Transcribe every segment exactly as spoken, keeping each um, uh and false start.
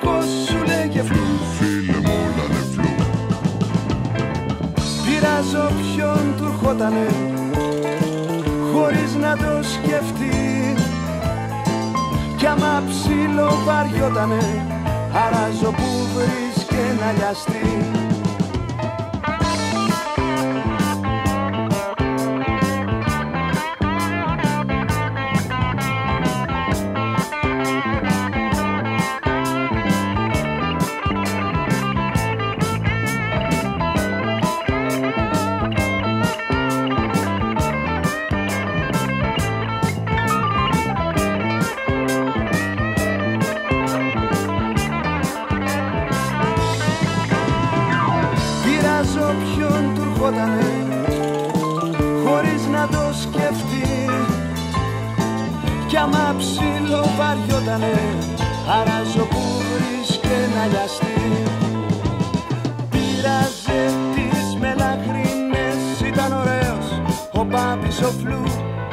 δικός σου λέγε φλου. Φίλε μου όλα είναι φλου. Πειράζω ποιον του ερχότανε χωρίς να το σκεφτεί. Κι άμα ψήλο βαριότανε αράζω που βρεις και να λιαστεί. Ποιον του ερχότανε χωρίς να το σκεφτεί. Κι άμα ψήλο βαριότανε αράζω που βρεις και να λιαστεί. Πήραζε τις μελαχρίνες, ήταν ωραίος ο Μπάμπης ο Φλου.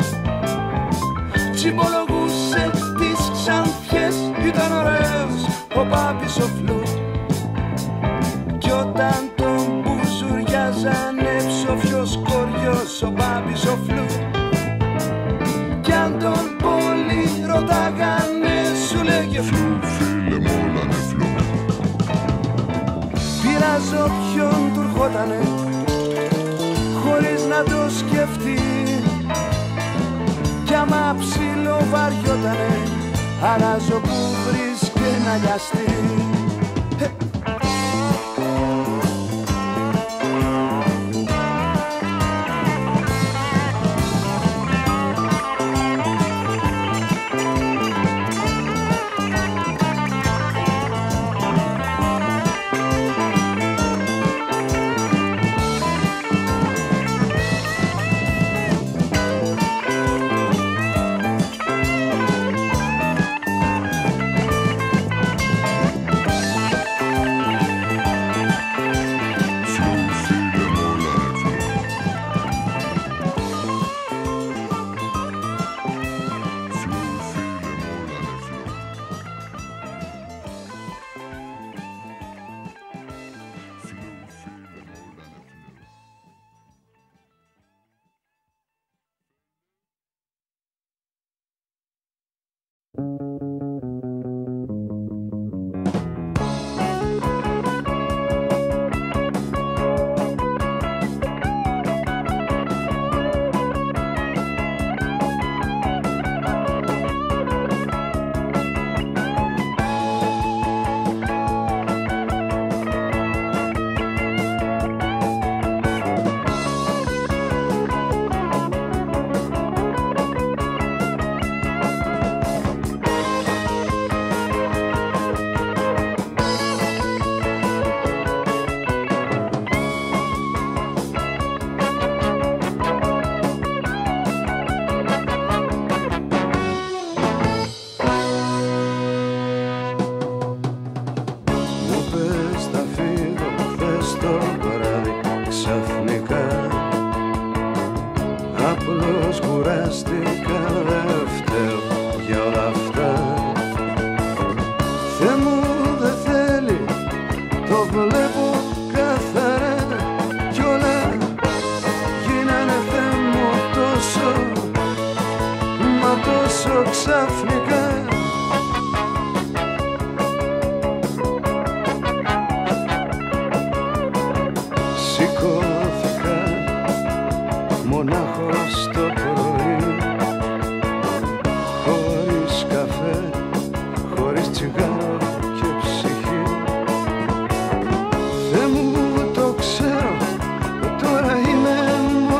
Τσιμπολογούσε τις ξανθιές, ήταν ωραίος ο Μπάμπης ο Φλου. Κι όταν τον μπουζουριάζανε ψοφιος κοριός ο Μπάμπης ο Φλου. Κι αν τον πολύ ρωτάγανε σου λέγε φλου. Φίλε μου όλα είναι φλου. Πειράζω ποιον του ερχότανε χωρίς να το σκεφτεί. Κι άμα ψήλο βαριότανε αράζω που βρεις και να λιαστεί.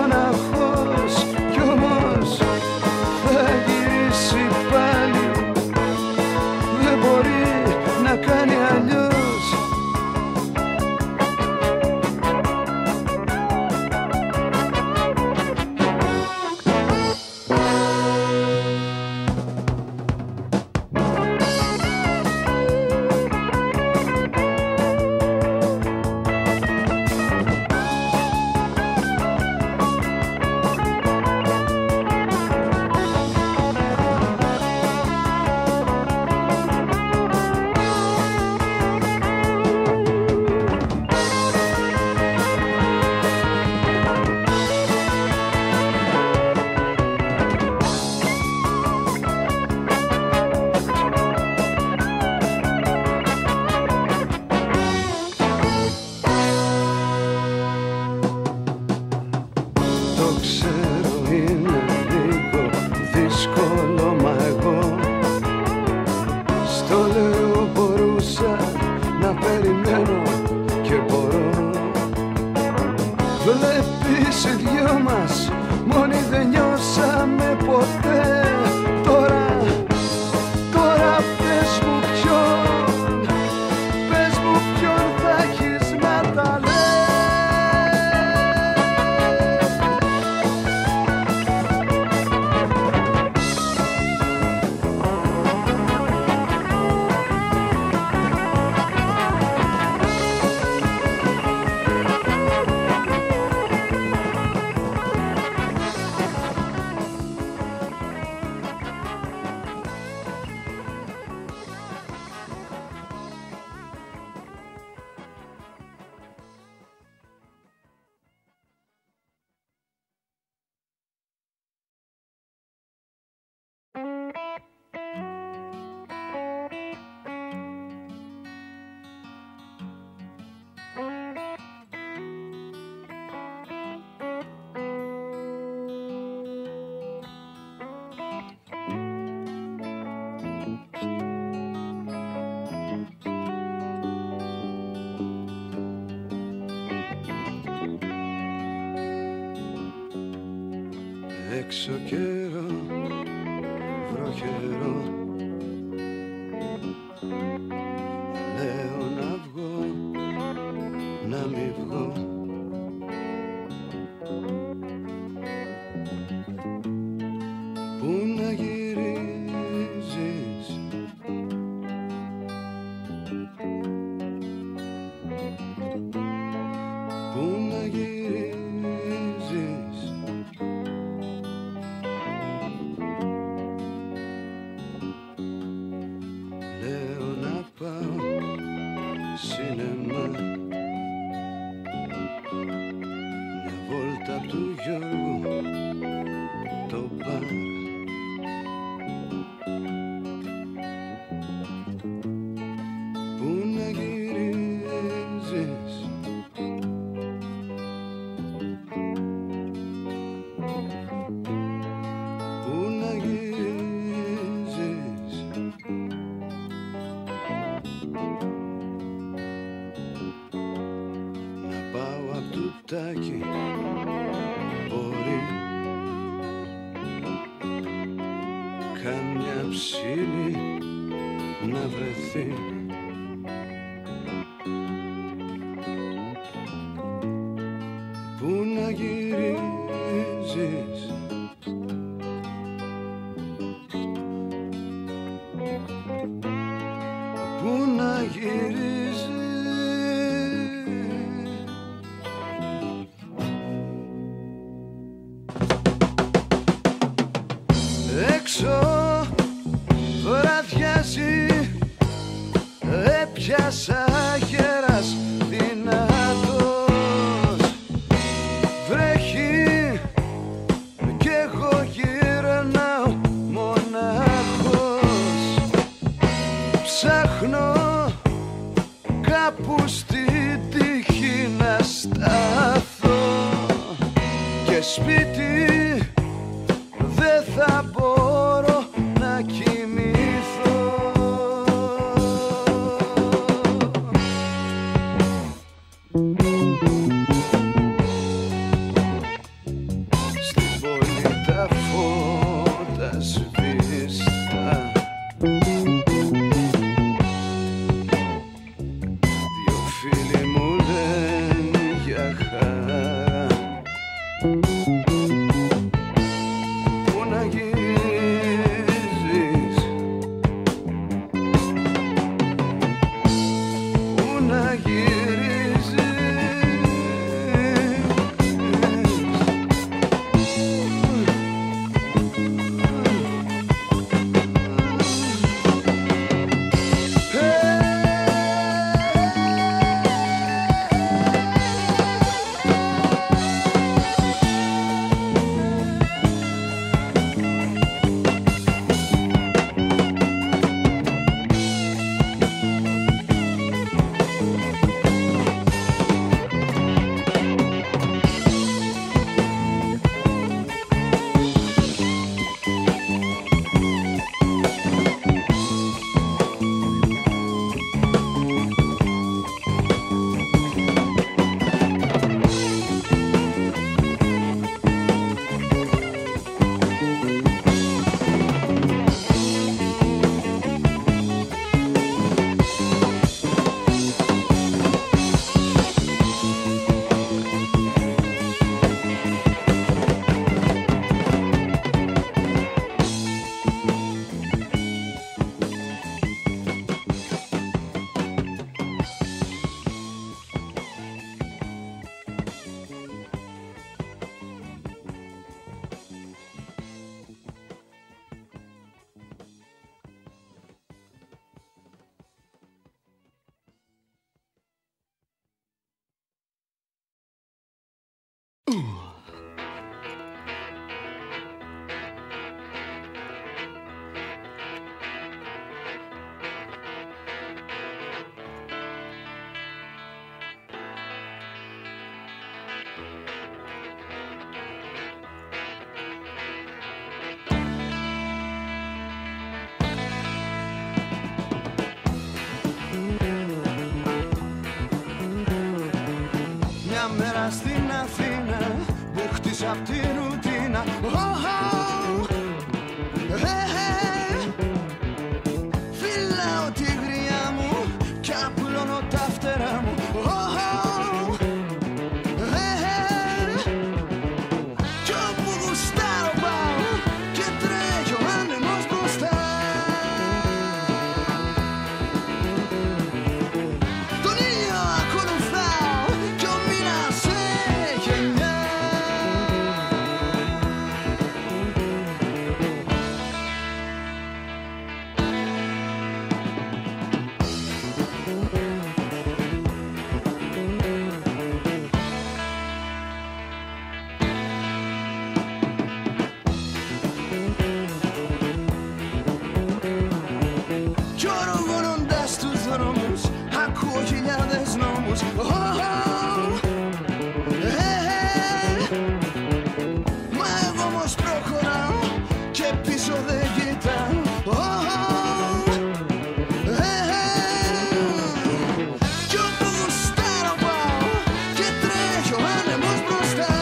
Κι όμως θα γυρίσει πάλι έξω καιρό, βροχερό. Λέω να βγω, να μη βγω. Πού να γυρίζεις, πού να γυρίζεις. Λέω να πάω σινεμά, μια βόλτα του Γιώργου το μπαρ. Πού να γυρίζεις, πού να γυρίζεις. Να πάω απ' τουτάκι, μπορεί καμιά ψήλη να βρεθεί. Πού να γυρίζεις, πού να γυρίζεις. Έξω βραδιάζει, έπιασα γέρας δυνατός. Βρέχει κι εγώ γυρνάω μονάχος. Ψάχνω κάπου στην τύχη να σταθώ και σπίτι δεν θα μπορώ να κοιμηθώ. Στην πόλη τα φώτα σβήστα, δυο φίλοι μου λένε για χαρά. Πού να γυρίζεις, πού να γυρίζεις. δρόμους, ακούω χιλιάδες νόμους. Oh, oh, hey, hey. Μα εγώ όμως προχωράω και πίσω δεν κοιτάω. Oh, oh, hey, hey. Κι όπου γουστάρω πάω και τρέχει ο άνεμος μπροστά.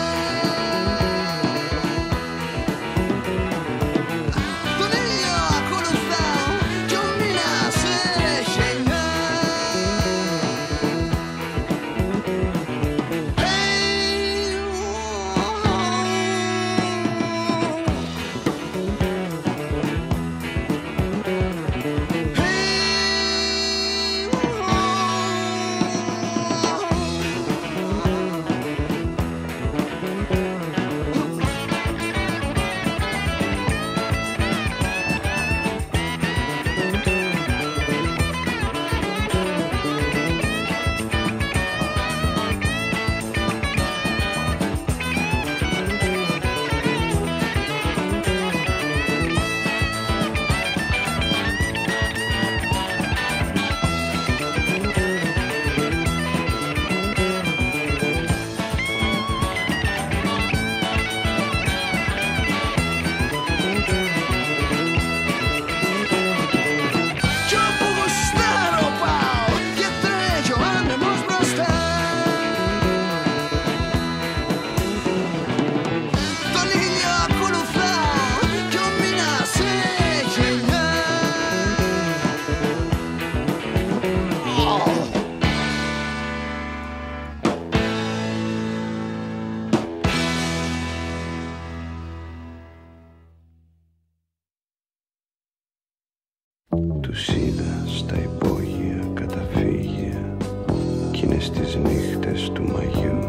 Τον ήλιο ακολουθάω κι ο μήνας έχει εννιά. Τους είδα στα υπόγεια καταφύγια εκείνες τις νύχτες του Μαγιού,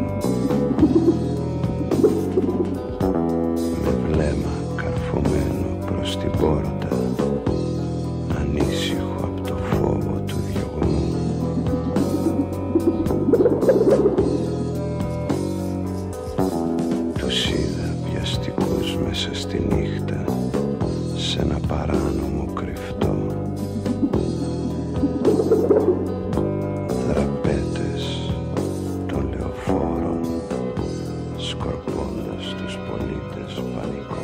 με βλέμμα καρφωμένο προς την πόρτα, ανήσυχο απ' το φόβο του διωγμού. Τους είδα βιαστικούς μέσα στη νύχτα σε ένα παράνομο κρυφτό, δραπέτες των λεωφόρων σκορπώντας τους πολίτες πανικό.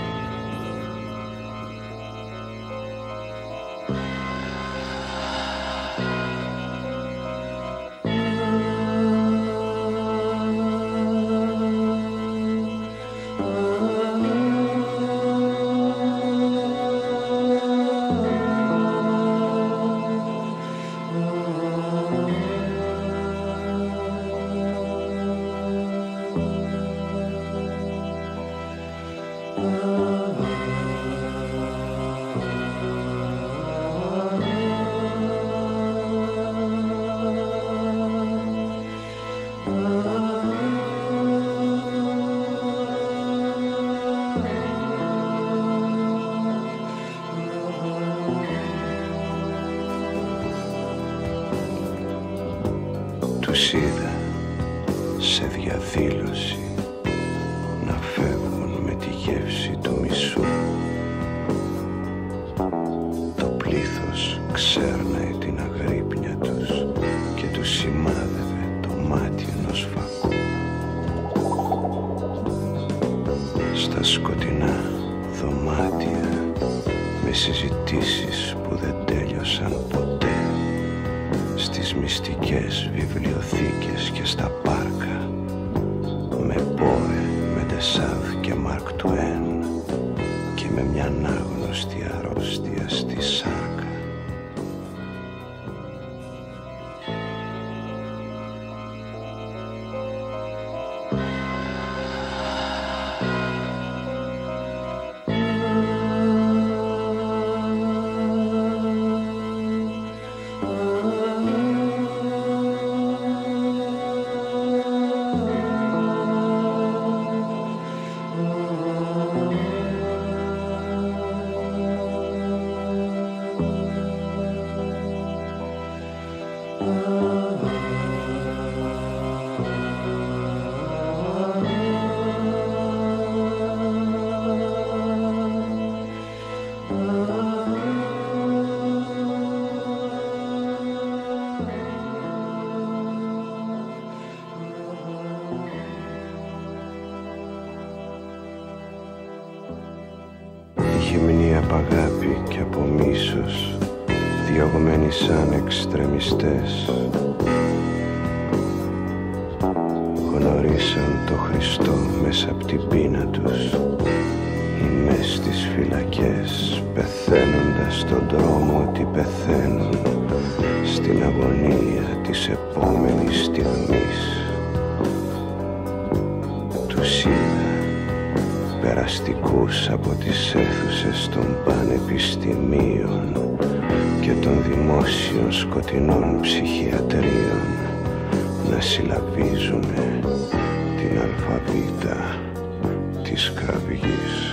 Τους είδα σε διαδήλωση να φεύγουν με τη γεύση του μισού. Το πλήθος ξέρναε την αγρύπνια τους και τους σημάδευε το μάτι ενός φακού. Στα σκοτεινά δωμάτια με συζητήσεις που δεν τέλειωσαν ποτέ, στις μυστικές βιβλιοθήκες και στα πάρκα, με Πόε, με Ντεσάδ και Μαρκ Τουέν και με μια ανάγνωστη αρρώστια στη σάρκα. ίσως διωγμένοι σαν εξτρεμιστές, γνωρίσαν το Χριστό μέσα απ' την πείνα τους ή μες στις φυλακές, πεθαίνοντας στον δρόμο ότι πεθαίνουν στην αγωνία της επόμενης στιγμής. Τους είδα περαστικούς από τις αίθουσες των πανεπιστημίων και των δημόσιων σκοτεινών ψυχιατρίων να συλλαβίζουμε την αλφαβήτα της κραυγής.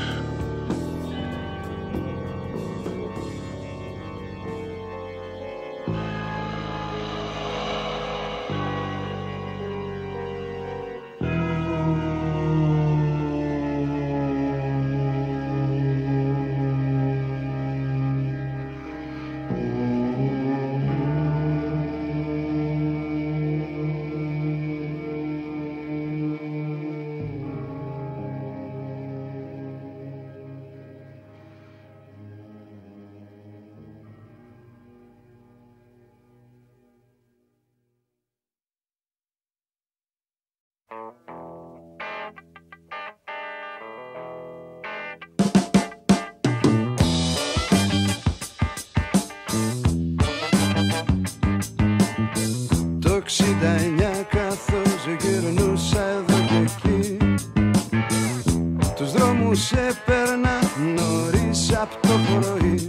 εξήντα εννιά καθώς γυρνούσα εδώ και εκεί, τους δρόμους έπαιρνα νωρίς απ' το πρωί.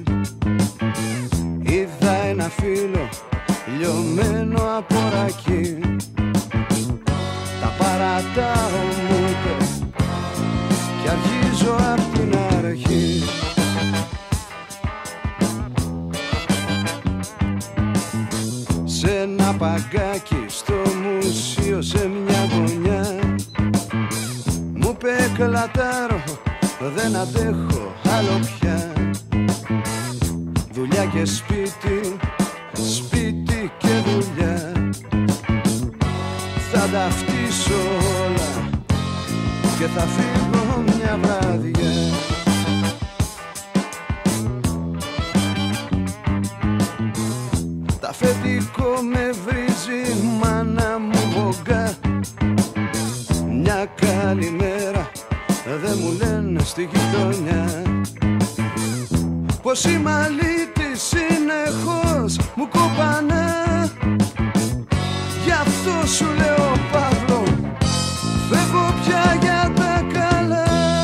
Είδα ένα φύλλο λιωμένο από ρακί, τα παρατάω μου είπε κι αρχίζω απ' την αρχή. Σε ένα παγκάκι στο μουσείο σε μια γωνιά μου είπε κλατάρω, δεν αντέχω άλλο πια. Δουλειά και σπίτι, σπίτι και δουλειά, θα τα φτύσω όλα και θα φύγω μια βράδια. Τα αφεντικό με βρίζει, μάνα μου βογκά. Μια καλημέρα δεν μου λένε στη γειτονιά, πως η μαλλίτη συνεχώς μου κόπανε. Γι' αυτό σου λέω Παύλο, φεύγω πια για τα καλά.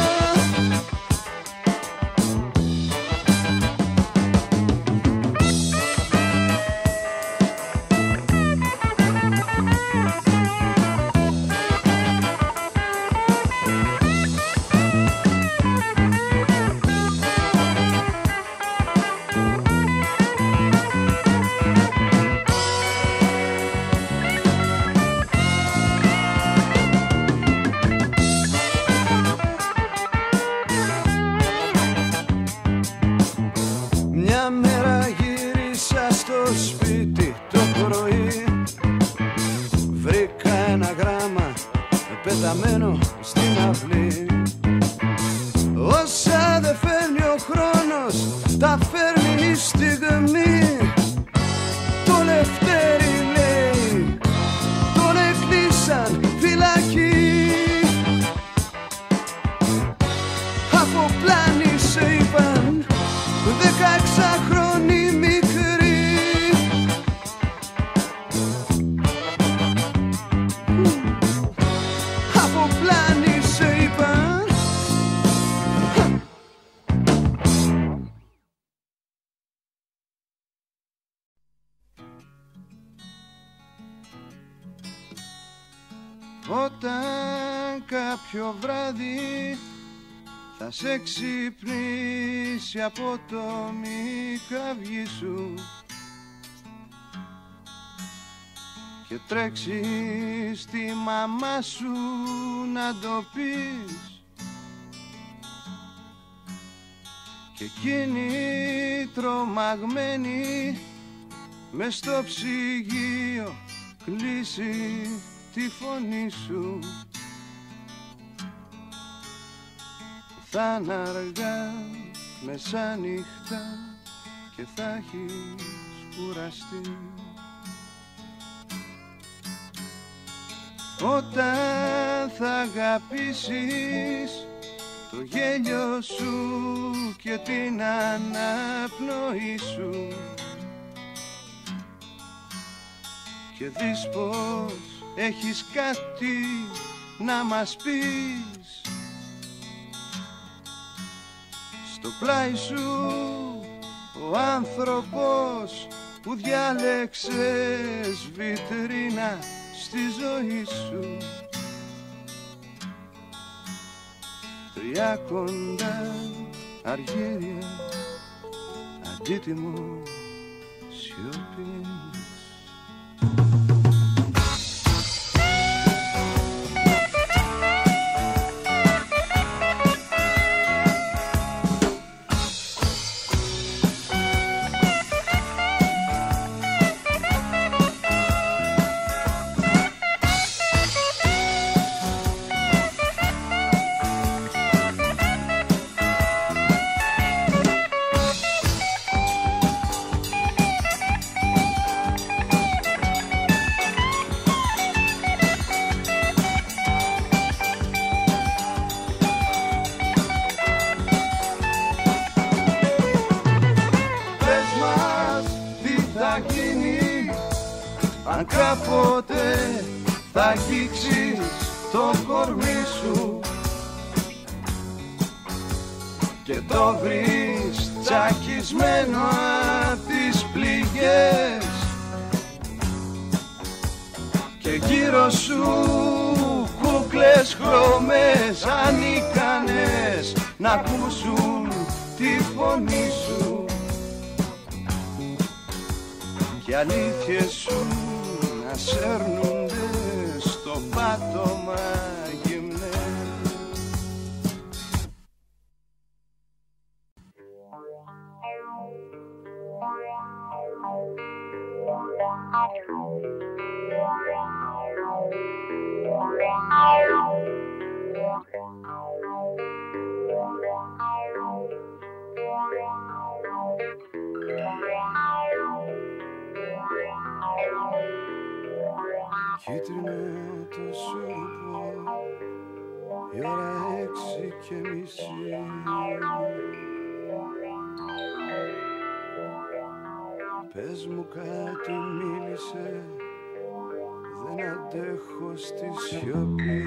Μια μέρα γύρισα στο σπίτι το πρωί, βρήκα ένα γράμμα πεταμένο στην αυλή. Όσα δεν φέρνει ο χρόνος, τα φέρνει η στιγμή. Το Λευτέρι λέει, τον έκλεισαν φυλακή. Από πλάνη σε είπαν, δεκαεξάχρονη μικρή. Από πλάνη σε είπαν. Όταν κάποιο βράδυ θα σε ξυπνήσει από το μικραυγί σου και τρέξεις στη μαμά σου να το πεις, και εκείνη τρομαγμένη μες στο ψυγείο κλείσει τη φωνή σου. Θα είναι αργά μεσάνυχτα και θα έχεις κουραστεί. Όταν θα αγαπήσεις το γέλιο σου και την αναπνοή σου και δεις πως έχεις κάτι να μας πεις, στο πλάι σου ο άνθρωπος που διάλεξες βιτρίνα στη ζωή σου, τρία κοντά αργύρια αντίτιμο σιωπής. Αν κάποτε θα αγγίξεις το κορμί σου και το βρεις τσακισμένο απ' τις πληγές και γύρω σου κούκλες χρώμες ανίκανες να ακούσουν τη φωνή σου και αλήθειες σου να σέρνονται στο πάτωμα γυμνές. Κίτρινο το σούρπο, η ώρα έξι και μισή. Πες μου κάτι, μίλησε, δεν αντέχω στη σιωπή.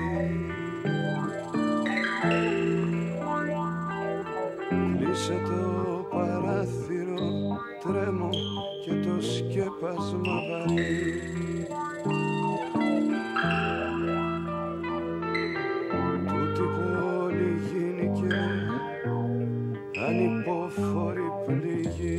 Κλείσε το παράθυρο, τρέμω και το σκέπασμα βαρύ. Τούτη πόλη γίνηκε ανυπόφορη πληγή.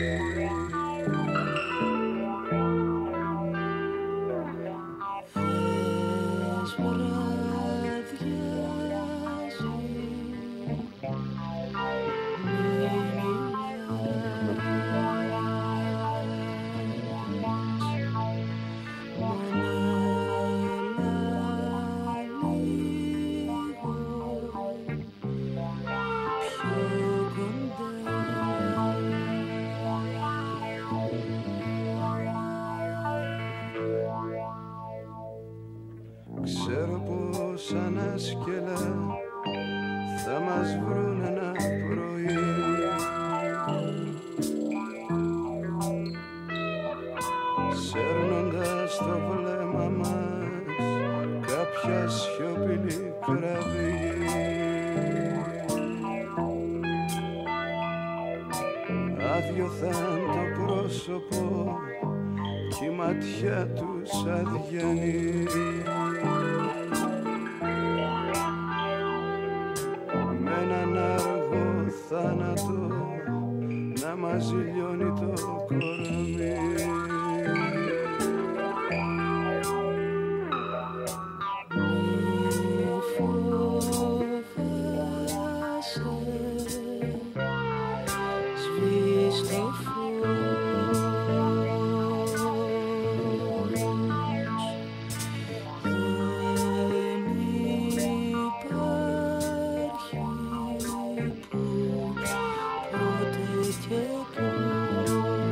Ξέρω πως ανάσκελα θα μας βρουν ένα πρωί. Σέρνοντας το βλέμμα μας κάποια σιωπηλή κραυγή. Άδειο θα είναι το πρόσωπο κι η ματιά τους αδιανή. Με έναν αργό θάνατο να μας λιώνει το κορμί. Πότε και πού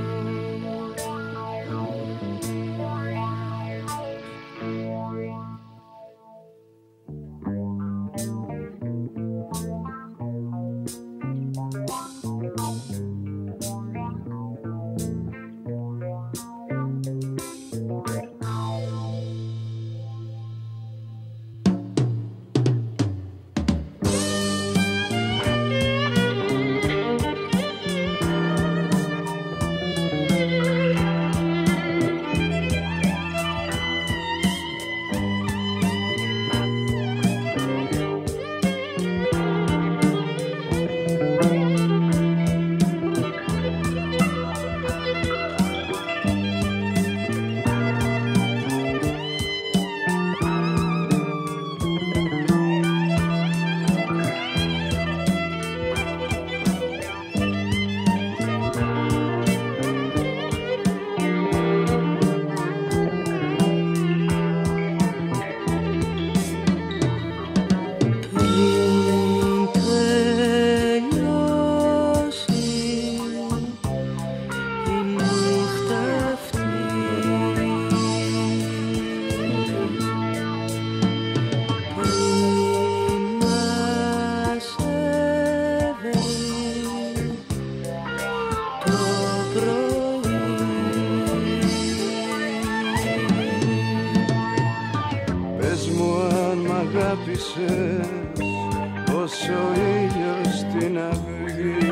αγάπησες όσο ο ήλιος στην αυγή,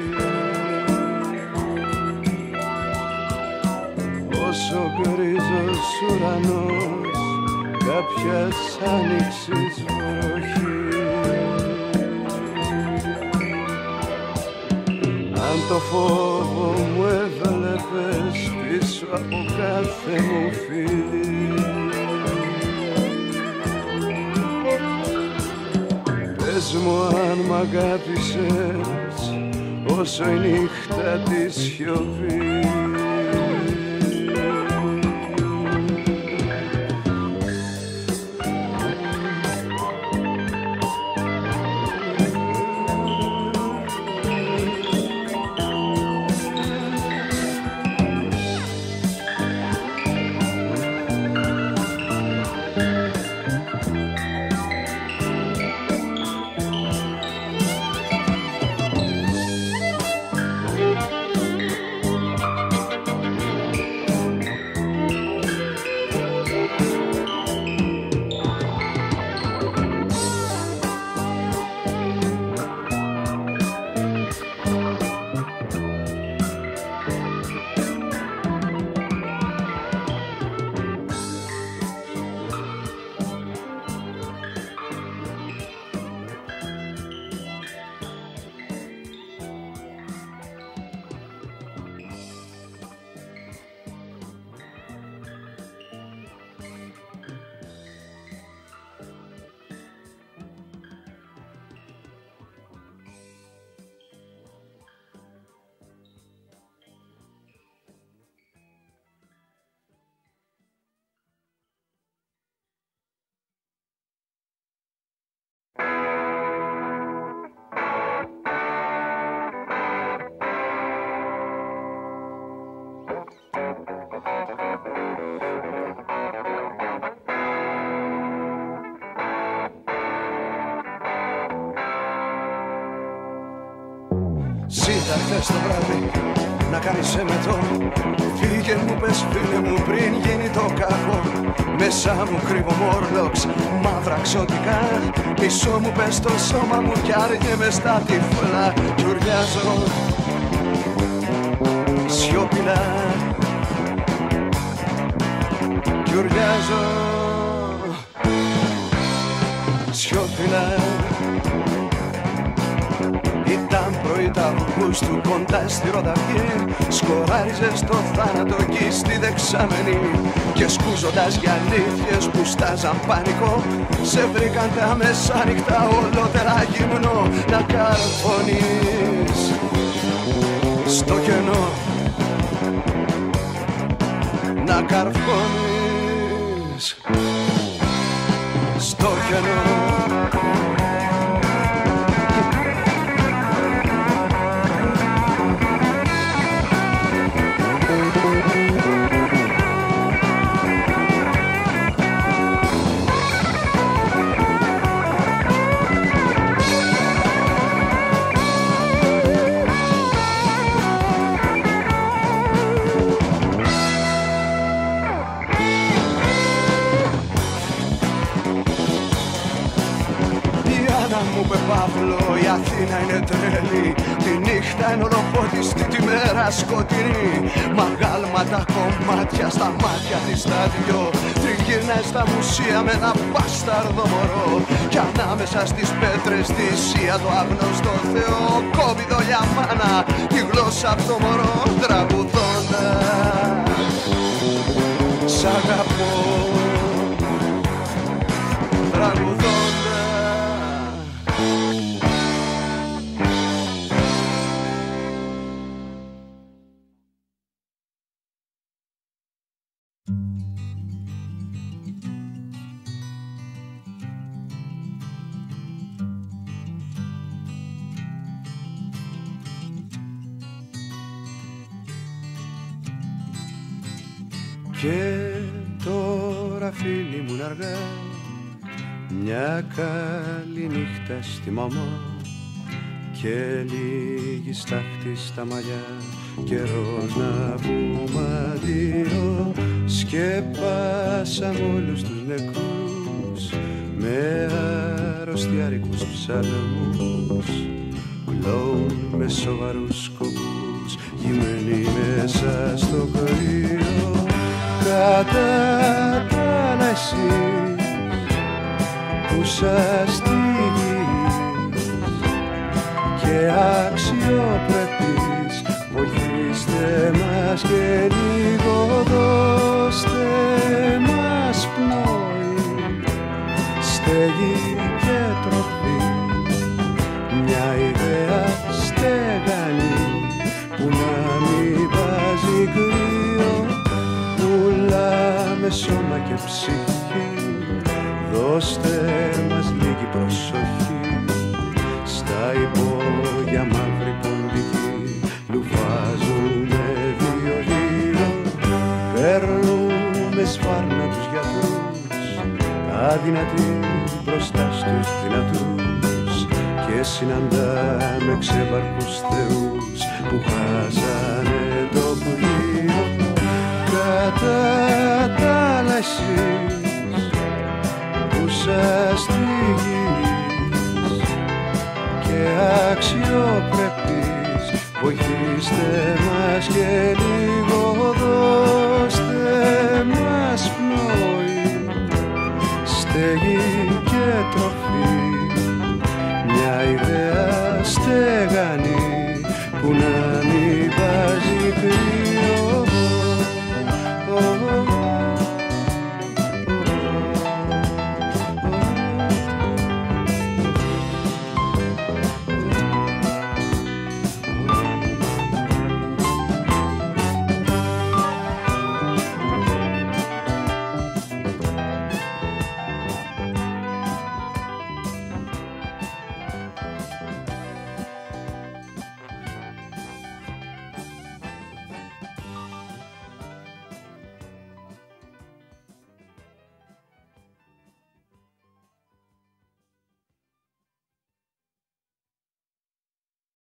όσο γκρίζος ουρανός κάποιας άνοιξης βροχή. Αν το φόβο μου έβλεπες πίσω από κάθε μου φίλη, πες μου αν μ' αγάπησες όσο η νύχτα τη σιωπή. Ζήτα χθες το βράδυ να κάνεις εμετό. Φύγε μου πες φίλε μου πριν γίνει το κακό. Μέσα μου κρύβω μόρλοξ, μαύρα ξωτικά. Πίσω μου πες το σώμα μου κι άρνιεμαι στα τυφλά. Κι ουρλιάζω σιωπηλά, κι ουρλιάζω σιωπηλά. Ήταν πρωί τ' Αυγούστου κοντά στη Ροδαυγή, σκοράριζε στο θάνατο εκεί στη δεξαμενή. Και σκούζοντας για αλήθειες που στάζαν πανικό, σε βρήκαν τα μεσάνυχτα ολότερα γυμνό. Να καρφώνεις στο κενό, να καρφώνεις στο κενό. Μου είπε Παύλο, η Αθήνα είναι τρελή. Τη νύχτα είναι ολοπότιστη, τη μέρα σκοτεινή. Μαγάλματα κομμάτια στα μάτια της τα δυο. Τριγυρνάει στα μουσεία με ένα μπάσταρδο μωρό. Κι ανάμεσα στις πέτρες τη Σία το άγνωστο Θεό. Κόβει δόλια μάνα τη γλώσσα απ' το μωρό. Τραγουδώντας σ' αγαπώ, τραγουδώντας. Και τώρα φίλοι μου αργά, μια καλή νύχτα στη μαμά και λίγη στάχτη στα μαλλιά. Καιρός να πούμε αντίο, σκεπάσαμε όλους τους νεκρούς με αρρωστιάρικους ψαλμούς, κλόουν με σοβαρούς σκοπούς, γυμμένοι μέσα στο κρύο. Κατά τα άλλα εσείς που σας τύχεις και αξιοπρεπείς, βοηθήστε μας και λίγο δώστε μας πνοή, στέγη και τροφή, μια ιδέα στέγανη που να μην βάζει κρύο. Πουλάμε σώμα και ψυχή, δώστε μας λίγη προσοχή, στα υπόγεια μαύρη ποντική λουφάζουνε βιολίνο. Παίρνουμε σφάρνα τους γιατρούς, αδυνατοί μπροστά στους δυνατούς, και συναντάμε ξεβαρκούς θεούς που χάσανε το πλοίο. Κατά τα άλλα εσείς που σας τύχεις και αξιοπρεπείς, βοηθήστε μας και